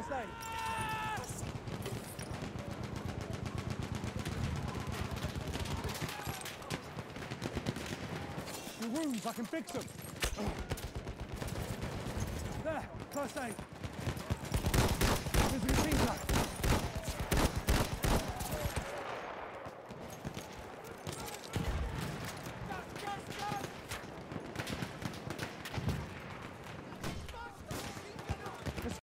first aid. Yes! Your wounds, I can fix them. There, first aid.